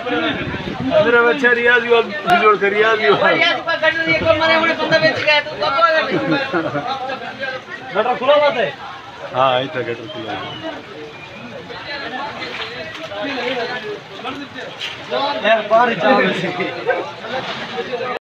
मेरा बच्चा रियाज और बिजोड़ कर रियाज ही हुआ रियाज पर गट नहीं को मरे उन्हें बंदा बेच गया तू कब गटर खुला बात है। हां इतना गटर खुला है यार बाहर जाओ